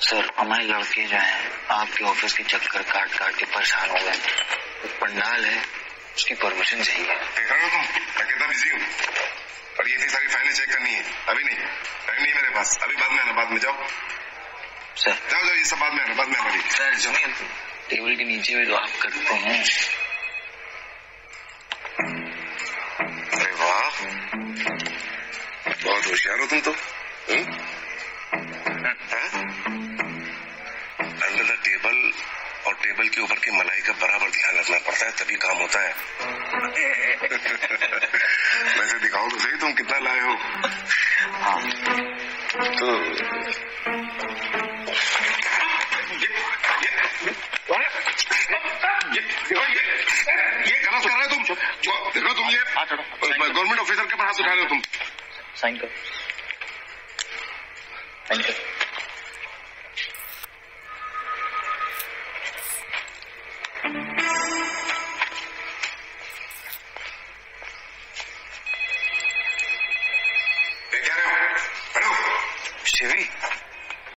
Sir हमारे लड़के जो हैं आपके ऑफिस के चक्कर काट काट के परेशान हो गए। तो पंडाल है उसकी परमिशन चाहिए। देख रहे हो तुम मैं कितना बिजी हूँ और ये इतनी सारी फाइलें चेक करनी है। अभी नहीं, टाइम नहीं मेरे पास। अभी बाद में आना, बाद में जाओ सर। जाओ जाओ, ये सब बाद में आना, बाद में आना। सर सुनिए, टेबल के नीचे भी तो आप करते हैं। अरे वाह, बहुत होशियार हो तुम तो। अंडर द टेबल और टेबल के ऊपर की मलाई का बराबर ध्यान रखना पड़ता है, तभी काम होता है। वैसे दिखाओ तो सही तुम कितना लाए हो। हाँ तो ये गलत कर रहे हो तुम। देखो तुम ये गवर्नमेंट ऑफिसर के ऊपर हाथ उठा रहे हो तुम। साइन कर, साइन कर। क्या रहे हो? हेलो शिवी,